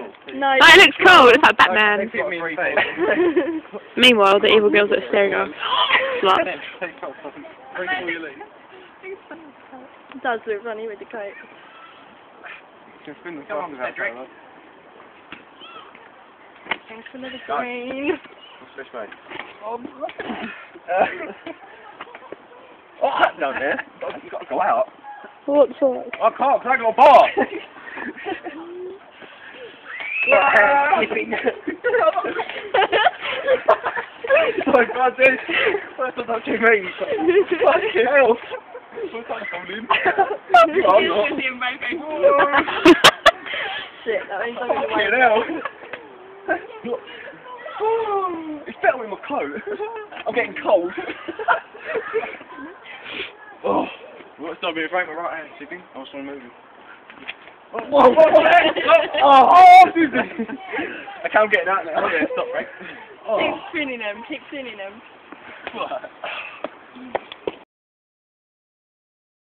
No. Oh, it looks cool. It's like Batman. Oh, Meanwhile, the evil girls are staring at us. Slut. It does look funny with the coat. Come on, Cedric. Thanks for the green. What's this, mate? Oh, that's down there. You've got to go out. What the fuck? I can't, because I got a bar. Sorry, God, dude. First time touching me. Fucking hell. First time holding him. I'm not. Shit, that means I'm going to Fucking hell. It's better with my coat. I'm getting cold. Oh. What's up, being frank, my right hand, chicken? I was trying to move it. I can't get that now. Yeah, stop, right? Keep spinning them, keep spinning them.